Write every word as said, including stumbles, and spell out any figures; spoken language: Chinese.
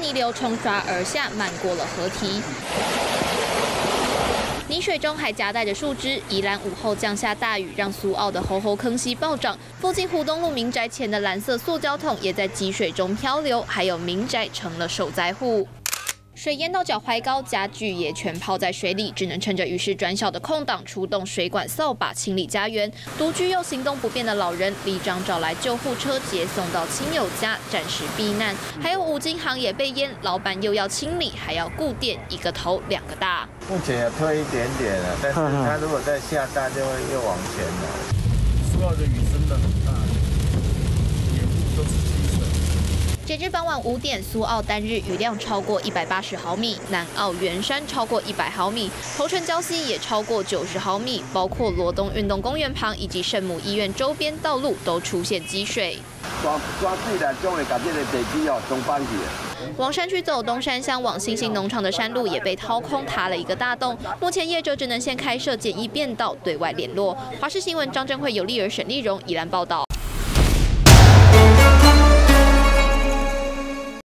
泥流冲刷而下，漫过了河堤。 泥水中还夹带着树枝，宜兰午后降下大雨，让苏澳的猴猴坑溪暴涨。附近湖东路民宅前的蓝色塑胶桶也在积水中漂流，还有民宅成了受灾户。 水淹到脚踝高，家具也全泡在水里，只能趁着雨势转小的空档，出动水管扫把清理家园。独居又行动不便的老人，里长找来救护车接送到亲友家，暂时避难。还有五金行也被淹，老板又要清理，还要顾店，一个头两个大。 目前有退一点点了，但是它如果再下大，就会又往前了。 苏澳的雨真的很大，沿路都是积水。 截至傍晚五点，苏澳单日雨量超过一百八十毫米，南澳圆山超过一百毫米，头城礁溪也超过九十毫米，包括罗东运动公园旁以及圣母医院周边道路都出现积水。 抓抓水来将会把这个地基哦冲翻去。 往山区走，东山乡往新兴农场的山路也被掏空，塌了一个大洞。目前业者只能先开设简易便道对外联络。华视新闻张振慧、尤丽儿、沈丽蓉宜兰报道。